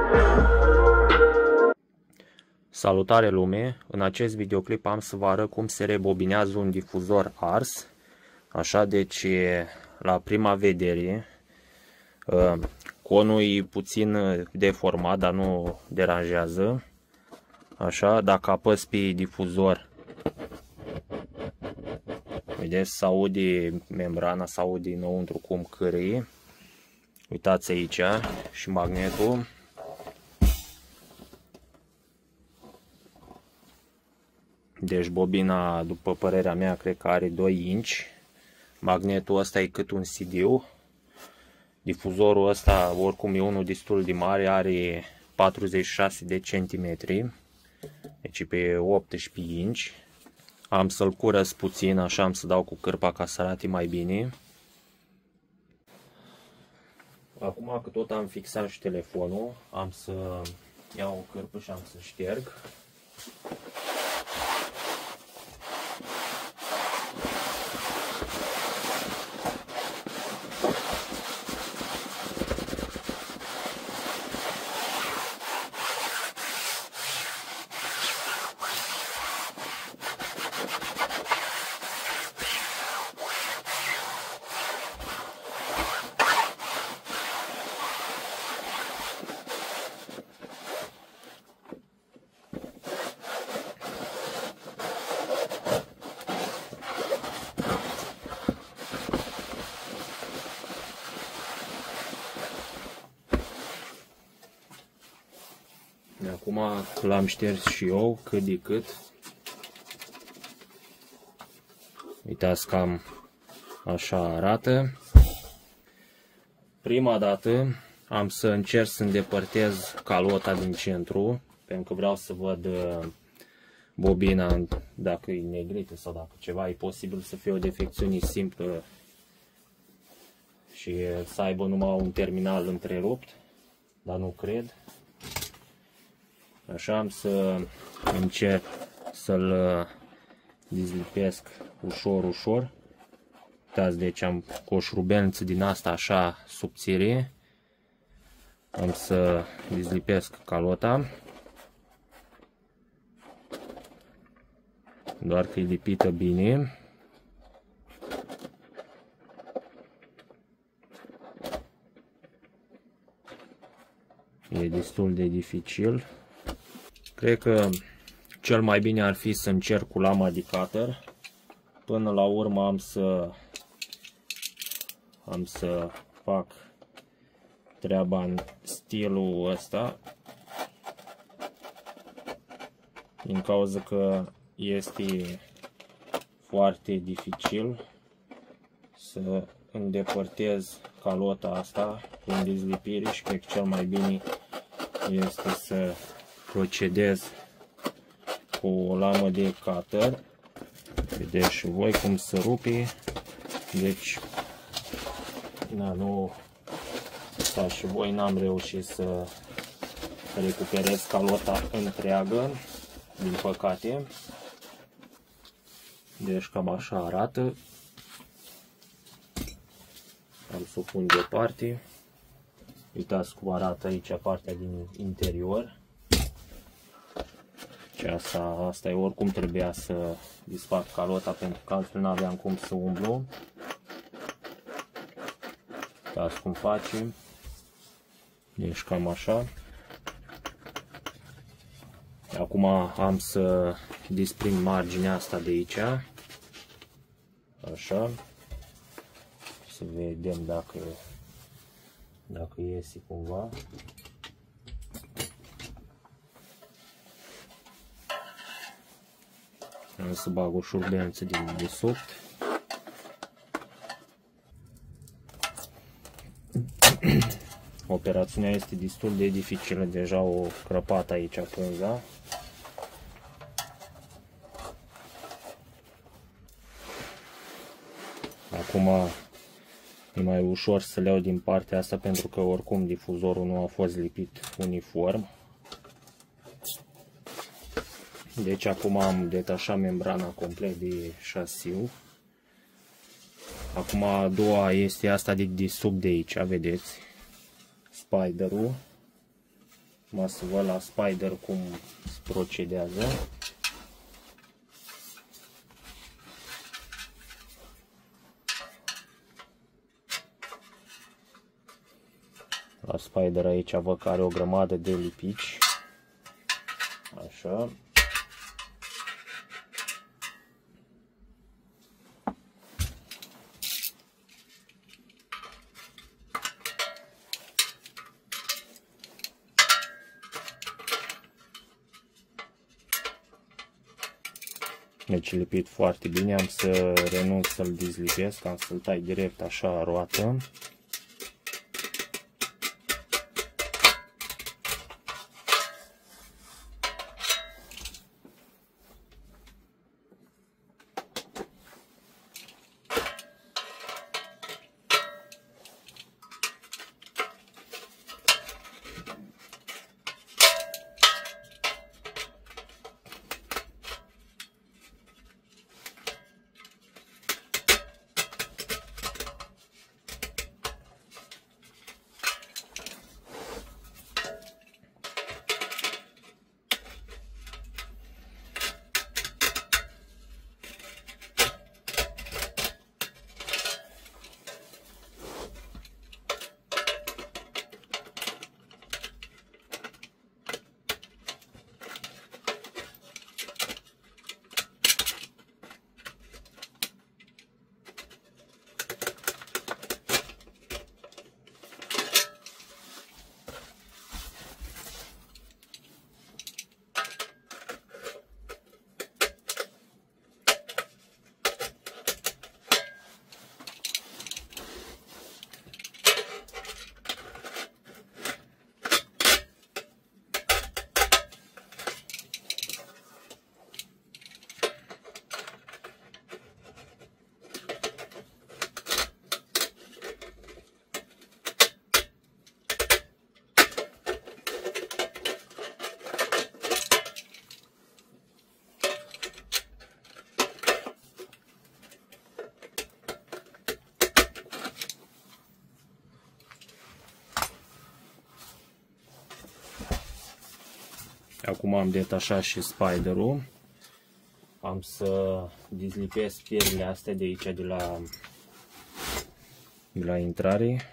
Salutare lume! În acest videoclip am să vă arăt cum se rebobinează un difuzor ars. Așa, deci la prima vedere conul e puțin deformat, dar nu deranjează. Așa, dacă apăs pe difuzor, vedeți, se aude membrana, se aude înăuntru cum cârâie. Uitați aici și magnetul. Deci bobina, după părerea mea, cred că are 2 inch. Magnetul ăsta e cât un CD-ul. Difuzorul ăsta oricum e unul destul de mare, are 46 de centimetri. Deci pe 18 inch. Am să-l curăț puțin, așa am să dau cu cârpa ca să arate mai bine. Acum că tot am fixat și telefonul, am să iau o cârpă și am să șterg. Acum l-am șters și eu cât de cât. Uitați, cam așa arată. Prima dată am să încerc să îndepărtez calota din centru, pentru că vreau să văd bobina dacă e negrită sau dacă ceva. E posibil să fie o defecțiune simplă și să aibă numai un terminal întrerupt, dar nu cred. Așa am să încerc să-l dezlipesc ușor, ușor. Uitați, deci am cu o șurubelniță din asta așa subțire. Am să dezlipesc calota. Doar că e lipită bine. E destul de dificil. Cred că cel mai bine ar fi să încerc cu lama de cutter. Până la urmă am să fac treaba în stilul ăsta, din cauza că este foarte dificil să îndepărtez calota asta prin dezlipire și cred că cel mai bine este să procedez cu o lamă de cutter. Vedeți și voi cum se rupe. Deci nu, ca și voi, n-am reușit să recuperez calota întreagă, din păcate. Deci cam așa arată. Am să o pun deoparte. Uitați cum arată aici partea din interior. Asta e, oricum trebuia să disfac calota, pentru că altfel n-aveam cum să umblu. Uitați cum facem. Deci cam așa. Acum am să disprind marginea asta de aici. Așa. Să vedem dacă iese cumva. Am să bag o șurubelniță din desubt. Operațiunea este destul de dificilă, deja o crăpat aici pânza. Acum e mai ușor să le iau din partea asta, pentru că oricum difuzorul nu a fost lipit uniform. Deci acum am detașat membrana complet de șasiu. Acum a doua este asta de sub de aici, vedeți? Spiderul. Acum să văd la Spider cum se procedează. La Spider aici văd că are o grămadă de lipici. Așa. Deci lipit foarte bine, am să renunț să-l dezlipesc, am să-l tai direct așa roată. Acum am detașat și Spider-ul. Am să dezlipesc pierile astea de aici, de la intrare.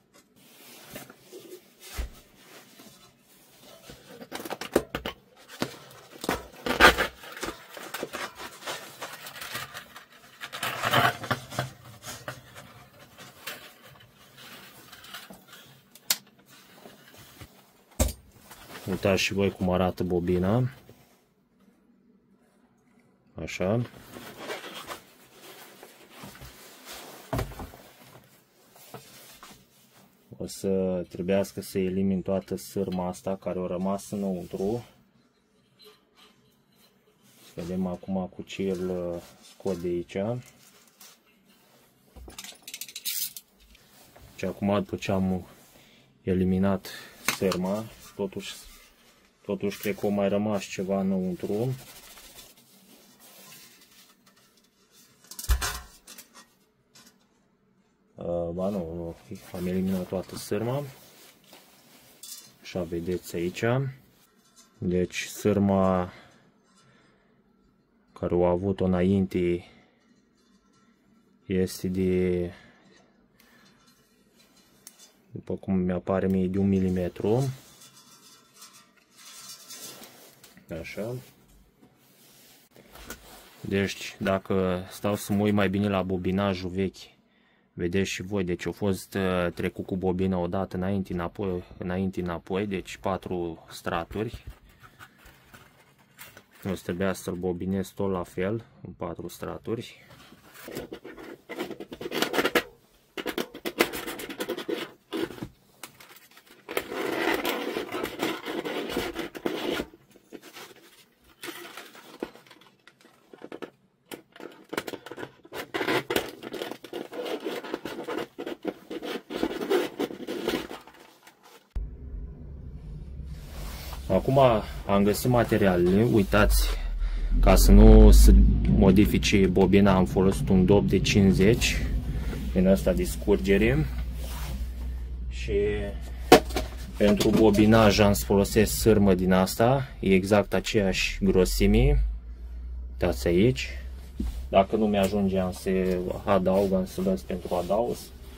Uitați și voi cum arată bobina. Așa. O să trebuiască să elimin toată sârma asta care a rămas înăuntru. Vedem acum cu ce îl scot de aici. Și acum, după ce am eliminat sârma, totuși cred că a mai rămas ceva înăuntru. Ba nu, am eliminat toată sârma. Așa vedeți aici. Deci sârma care o avut-o înainte este de, după cum mi-apare mie, de 1 mm. Așa. Deci dacă stau să mă uit mai bine la bobinajul vechi, vedeți și voi, deci a fost trecut cu bobina odată înainte înapoi, deci 4 straturi. O să trebuia să-l bobinez tot la fel, în 4 straturi. Acum am găsit materialele, uitați, ca să nu se modifice bobina, am folosit un dop de 50 din ăsta de scurgere și Pentru bobinaj am să folosesc sârmă din asta, e exact aceeași grosime. Uitați aici. Dacă nu mi-ajunge am să adaug, am să las pentru adaos.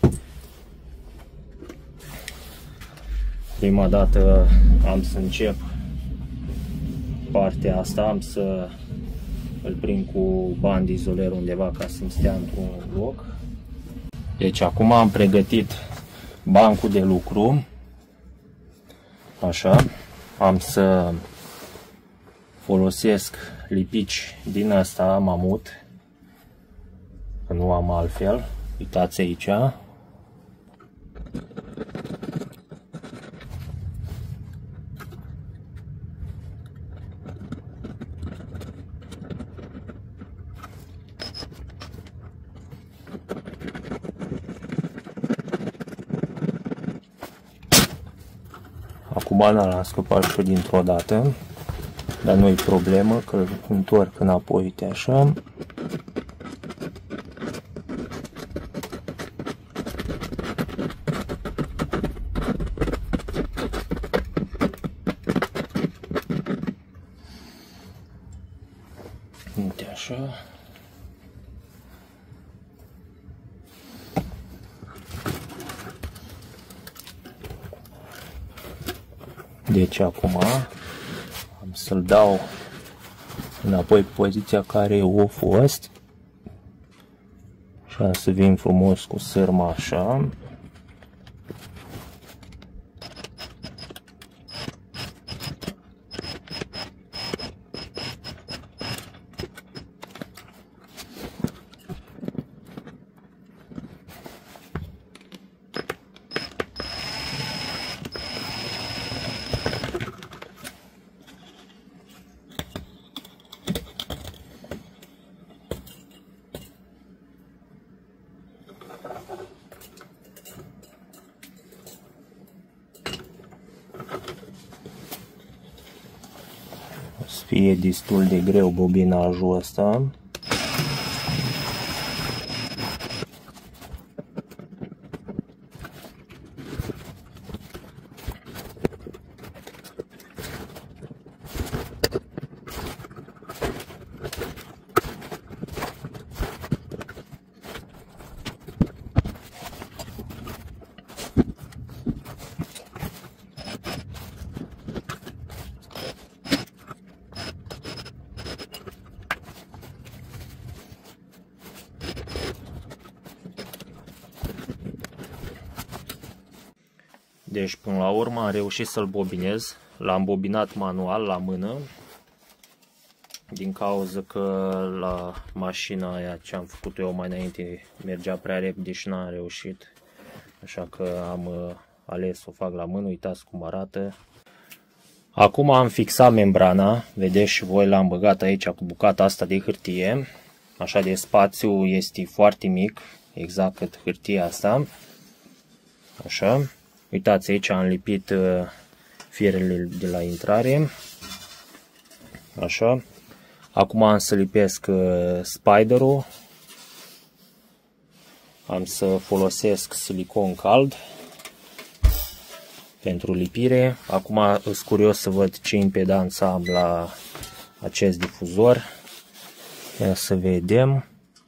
Prima dată am să încep partea asta, am să îl prind cu band izoler undeva ca să-mi stea într-un loc. Deci acum am pregătit bancul de lucru. Așa, am să folosesc lipici din asta mamut, că nu am altfel. Uitați aici. Acum l-am scăpat și dintr-o dată, dar nu-i problemă, că îl întorc înapoi, uite așa. Uite așa. Deci acum am să-l dau înapoi poziția care a fost și am să vin frumos cu sârma așa. O să fie destul de greu bobinajul ăsta. Deci până la urmă am reușit să-l bobinez. L-am bobinat manual la mână, din cauza că la mașina aia ce am făcut eu mai înainte mergea prea repede și n-am reușit. Așa că am ales să o fac la mână, uitați cum arată. Acum am fixat membrana, vedeți și voi, l-am băgat aici cu bucata asta de hârtie. Așa de spațiu este foarte mic, exact cât hârtia asta. Așa. Uitați, aici am lipit firele de la intrare. Așa. Acum am să lipesc spiderul. Am să folosesc silicon cald pentru lipire. Acum sunt curios să văd ce impedanță am la acest difuzor. Ia să vedem.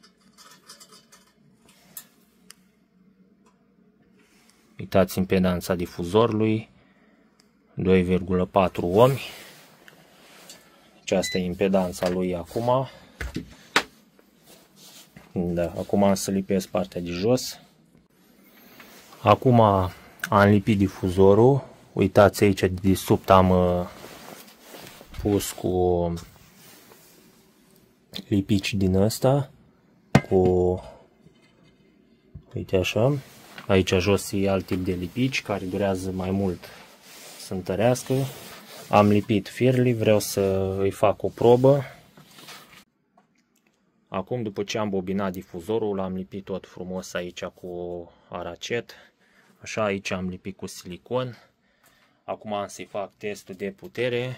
Uitați impedanța difuzorului, 2,4 ohmi. Aceasta e impedanța lui acum. Da, acum am să lipesc partea de jos. Acum am lipit difuzorul. Uitați aici de desubt am pus cu lipici din ăsta. Uite așa. Aici jos e alt tip de lipici care durează mai mult să întărească. Am lipit firele, vreau să îi fac o probă. Acum, după ce am bobinat difuzorul, l-am lipit tot frumos aici cu aracet. Așa, aici am lipit cu silicon. Acum am să-i fac testul de putere.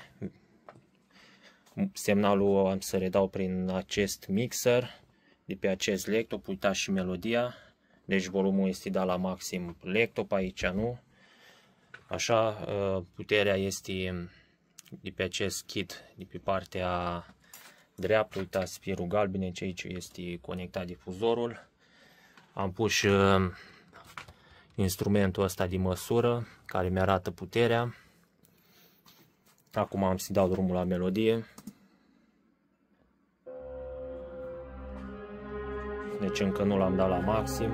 Semnalul am să redau prin acest mixer de pe acest laptop. Uitați și melodia. Deci volumul este dat la maxim laptop, aici nu. Așa, puterea este de pe acest kit, de pe partea dreaptă. Uitați, firul galben, aici este conectat difuzorul. Am pus instrumentul ăsta de măsură care mi arată puterea. Acum am să dau drumul la melodie. Deci încă nu l-am dat la maxim.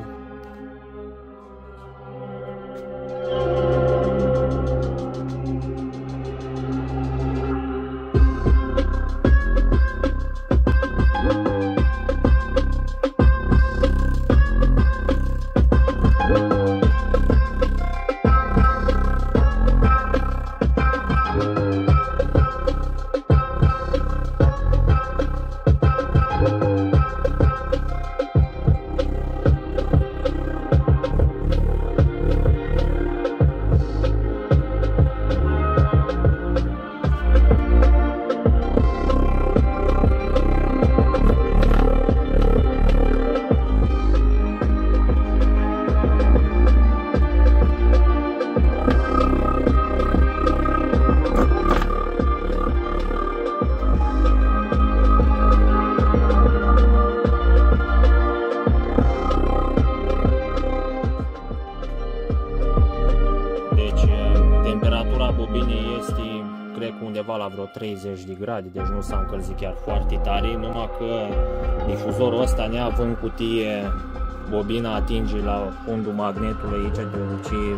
Cred că undeva la vreo 30 de grade, deci nu s-a încălzit chiar foarte tare, numai că difuzorul ăsta, neavând cutie, bobina atinge la fundul magnetului aici, deoarece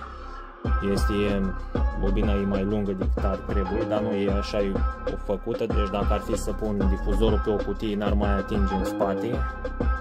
bobina e mai lungă decât ar trebui, dar nu e așa făcută, deci dacă ar fi să pun difuzorul pe o cutie, n-ar mai atinge în spate.